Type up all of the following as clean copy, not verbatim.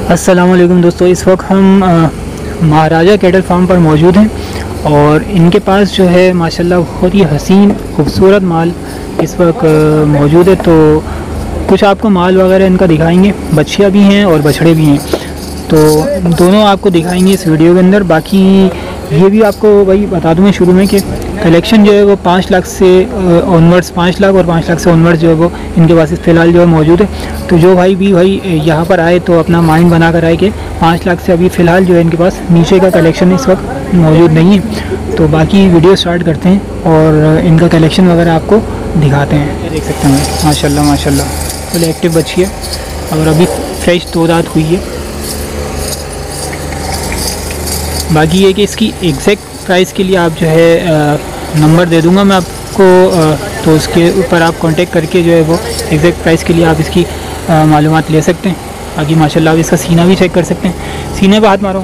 अस्सलाम वालेकुम दोस्तों, इस वक्त हम महाराजा कैटल फार्म पर मौजूद हैं और इनके पास जो है माशाल्लाह बहुत ही हसीन खूबसूरत माल इस वक्त मौजूद है। तो कुछ आपको माल वगैरह इनका दिखाएंगे, बच्चियाँ भी हैं और बछड़े भी हैं, तो दोनों आपको दिखाएंगे इस वीडियो के अंदर। बाकी ये भी आपको भाई बता दूँ मैं शुरू में कि कलेक्शन जो है वो 5 लाख से ऑनवर्ड्स, 5 लाख और 5 लाख से ऑनवर्ड्स जो है वो इनके पास फ़िलहाल जो है मौजूद है। तो जो भाई यहाँ पर आए तो अपना माइंड बना कर आए कि 5 लाख से अभी फ़िलहाल जो है इनके पास नीचे का कलेक्शन इस वक्त मौजूद नहीं है। तो बाकी वीडियो स्टार्ट करते हैं और इनका कलेक्शन वगैरह आपको दिखाते हैं। ये देख सकते हैं माशाल्लाह माशाल्लाह फुल एक्टिव बच्ची है और अभी फ्रेश 2 दांत हुई है। बाकी ये कि इसकी एग्जैक्ट प्राइस के लिए आप जो है नंबर दे दूंगा मैं आपको, तो उसके ऊपर आप कांटेक्ट करके जो है वो एग्जैक्ट प्राइस के लिए आप इसकी मालूमात ले सकते हैं। बाकी माशाल्लाह आप इसका सीना भी चेक कर सकते हैं। सीने पे हाथ मारो,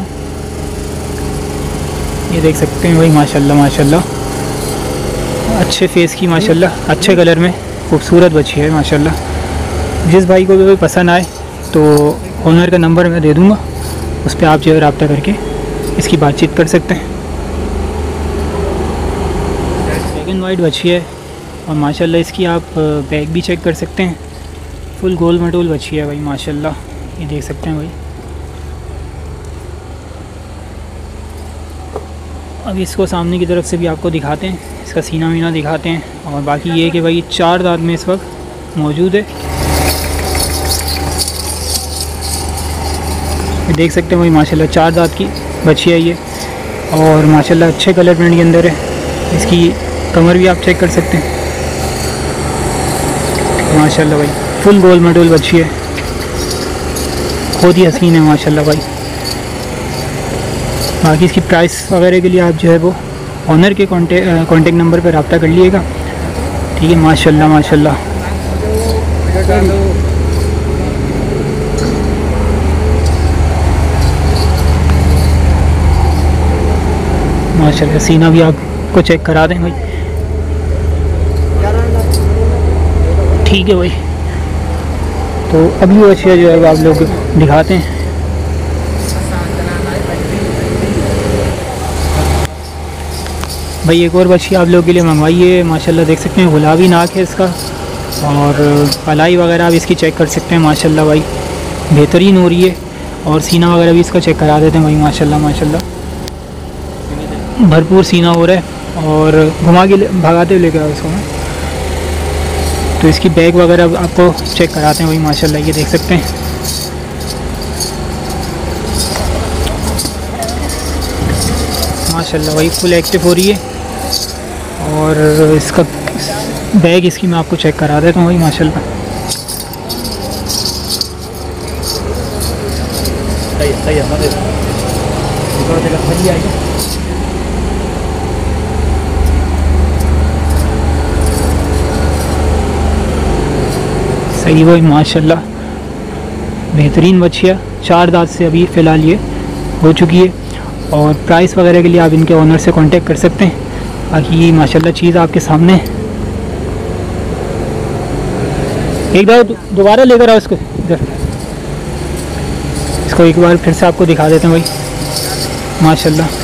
ये देख सकते हैं भाई माशाल्लाह माशाल्लाह अच्छे फेस की माशाल्लाह अच्छे कलर में खूबसूरत बच्ची है माशाल्लाह। जिस भाई को भी पसंद आए तो ओनर का नंबर मैं दे दूँगा, उस पर आप जो है रब्ता करके इसकी बातचीत कर सकते हैं। ब्लैक एंड वाइट बच्ची है और माशाल्लाह इसकी आप बैग भी चेक कर सकते हैं। फुल गोल मटोल बच्ची है भाई माशाल्लाह, ये देख सकते हैं भाई। अब इसको सामने की तरफ से भी आपको दिखाते हैं, इसका सीना वीना दिखाते हैं। और बाकी ये कि भाई 4 दांत में इस वक्त मौजूद है, ये देख सकते हैं भाई माशाल्लाह 4 दांत की बच्ची है ये और माशाल्लाह अच्छे कलर प्रिंट के अंदर है। इसकी कमर भी आप चेक कर सकते हैं माशाल्लाह भाई, फुल गोल मटोल बच्ची है, बहुत ही हसीन है माशाल्लाह भाई। बाकी इसकी प्राइस वगैरह के लिए आप जो है वो ऑनर के कॉन्टेक्ट नंबर पर रब्ता कर लीजिएगा, ठीक है। माशाल्लाह माशाल्लाह माशाल्लाह सीना भी आपको चेक करा दें भाई, ठीक है भाई। तो अगली बच्चियाँ जो है वो आप लोग दिखाते हैं। भाई एक और बच्ची आप लोगों के लिए मंगवाई है माशाल्लाह, देख सकते हैं गुलाबी नाक है इसका और पलाई वगैरह आप इसकी चेक कर सकते हैं माशाल्लाह भाई, बेहतरीन हो रही है। और सीना वगैरह भी इसका चेक करा देते हैं भाई माशाल्लाह माशाल्लाह भरपूर सीना हो रहा है और घुमा के भगाते हुए लेकर आओ इसको। तो इसकी बैग वगैरह आपको चेक कराते हैं भाई माशाल्लाह, ये देख सकते हैं। माशाल्लाह भाई फुल एक्टिव हो रही है और इसका बैग इसकी मैं आपको चेक करा देता हूँ भाई माशाल्लाह। सही भाई माशाल्लाह बेहतरीन बच्चियाँ, 4 दांत से अभी फ़िलहाल ये हो चुकी है। और प्राइस वगैरह के लिए आप इनके ओनर से कांटेक्ट कर सकते हैं। बाकी माशाल्लाह चीज़ आपके सामने है। एक बार दोबारा लेकर आओ इसको इधर, इसको एक बार फिर से आपको दिखा देते हैं भाई माशाल्लाह।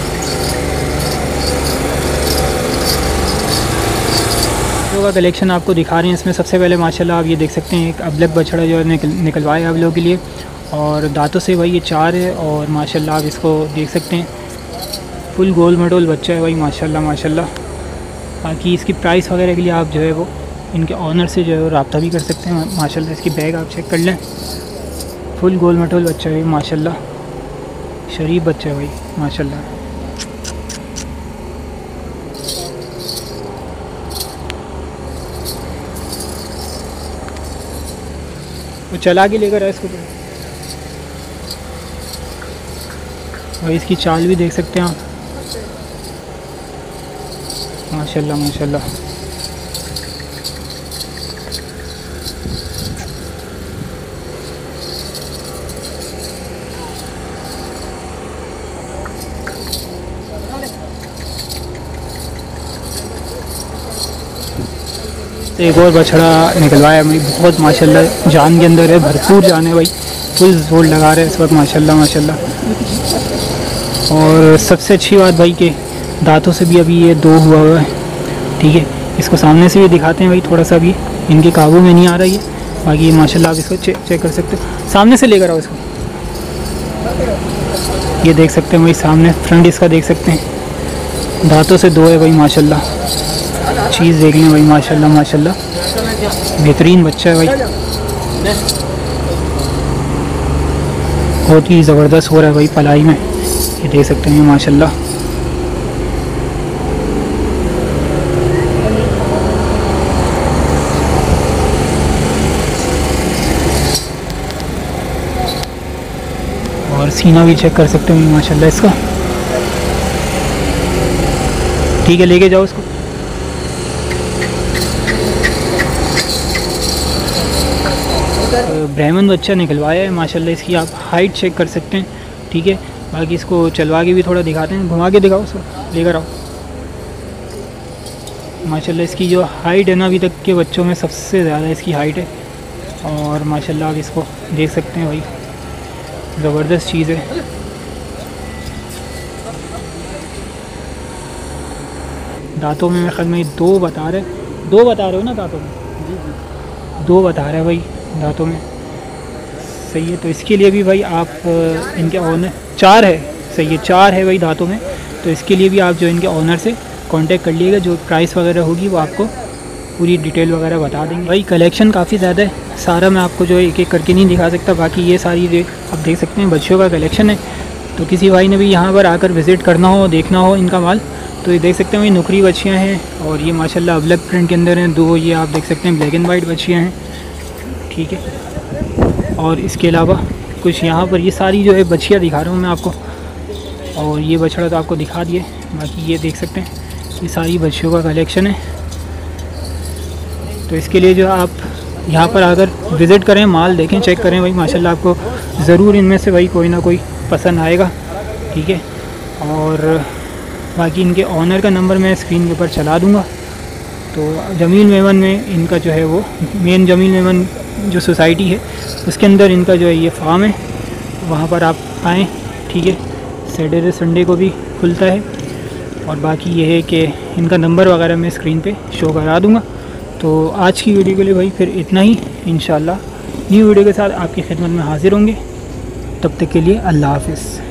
का कलेक्शन आपको दिखा रहे हैं, इसमें सबसे पहले माशाल्लाह आप ये देख सकते हैं एक अबलग बछड़ा जो है निकलवाया आप लोगों के लिए और दांतों से भाई ये 4 है और माशाल्लाह आप इसको देख सकते हैं फुल गोल मटोल बच्चा है भाई माशाल्लाह माशाल्लाह। बाकी इसकी प्राइस वगैरह के लिए आप जो है वो इनके ऑनर से जो है वो रब्ता भी कर सकते हैं माशाल्लाह। इसकी बैग आप चेक कर लें, फुल गोल मटोल बच्चा है माशाल्लाह, शरीफ बच्चा है भाई माशाल्लाह। वो चला के लेकर आए इसको और इसकी चाल भी देख सकते हैं आप माशाल्लाह माशाल्लाह। एक और बछड़ा निकलवाया भाई, बहुत माशाल्लाह जान के अंदर है, भरपूर जान है भाई, फुल जोर लगा रहे हैं इस वक्त माशाल्लाह माशाल्लाह। और सबसे अच्छी बात भाई के दांतों से भी अभी ये 2 हुआ हुआ है, ठीक है। इसको सामने से भी दिखाते हैं भाई, थोड़ा सा भी इनके काबू में नहीं आ रहा है। बाकी ये माशाल्लाह आप इसको चेक कर सकते हो, सामने से लेकर आओ इसको। ये देख सकते हैं भाई सामने फ्रंट इसका देख सकते हैं, दांतों से 2 है भाई माशाल्लाह। चीज़ देख लें भाई माशाल्लाह माशाल्लाह, बेहतरीन बच्चा है भाई, बहुत ही ज़बरदस्त हो रहा है भाई पलाई में। ये देख सकते हैं माशाल्लाह। और सीना भी चेक कर सकते हैं माशाल्लाह इसका, ठीक है। लेके जाओ इसको। ब्राह्मण बच्चा निकलवाया है माशाल्लाह, इसकी आप हाइट चेक कर सकते हैं, ठीक है। बाकी इसको चलवा के भी थोड़ा दिखाते हैं, घुमा के दिखाओ उसको, लेकर आओ। माशाल्लाह इसकी जो हाइट है ना अभी तक के बच्चों में सबसे ज़्यादा इसकी हाइट है। और माशाल्लाह आप इसको देख सकते हैं भाई, ज़बरदस्त चीज़ है। दांतों में मेरे ख्याल में 2 बता रहे हो ना दांतों में? जी 2 बता रहे हैं भाई दांतों में, सही है। तो इसके लिए भी भाई आप इनके ऑनर 4 है, सही है 4 है भाई दांतों में। तो इसके लिए भी आप जो इनके ऑनर से कांटेक्ट कर लीजिएगा, जो प्राइस वगैरह होगी वो आपको पूरी डिटेल वगैरह बता देंगे। भाई कलेक्शन काफ़ी ज़्यादा है, सारा मैं आपको जो है एक एक करके नहीं दिखा सकता। बाकी ये सारी जो आप देख सकते हैं बच्चों का कलेक्शन है। तो किसी भाई ने भी यहाँ पर आकर विज़िट करना हो, देखना हो इनका माल, तो ये देख सकते हैं भाई नुकरी बच्चियाँ हैं। और ये माशाल्लाह ब्लैक प्रिंट के अंदर हैं 2, ये आप देख सकते हैं ब्लैक एंड वाइट बच्चियाँ हैं, ठीक है। और इसके अलावा कुछ यहाँ पर ये सारी जो है बच्चियाँ दिखा रहा हूँ मैं आपको, और ये बछड़ा तो आपको दिखा दिए। बाकी ये देख सकते हैं ये सारी बच्चियों का कलेक्शन है। तो इसके लिए जो आप यहाँ पर आकर विज़िट करें, माल देखें, चेक करें भाई माशाल्लाह, आपको ज़रूर इनमें से भाई कोई ना कोई पसंद आएगा, ठीक है। और बाकी इनके ऑनर का नंबर मैं स्क्रीन के ऊपर चला दूँगा। तो जमील मेमन में इनका जो है वो मेन जमील मेमन जो सोसाइटी है उसके अंदर इनका जो है ये फार्म है, वहाँ पर आप आएँ, ठीक है। सैटरडे संडे को भी खुलता है। और बाकी ये है कि इनका नंबर वगैरह मैं स्क्रीन पे शो करा दूँगा। तो आज की वीडियो के लिए भाई फिर इतना ही, इंशाल्लाह न्यू वीडियो के साथ आपकी खिदमत में हाज़िर होंगे। तब तक के लिए अल्लाह हाफ़िज़।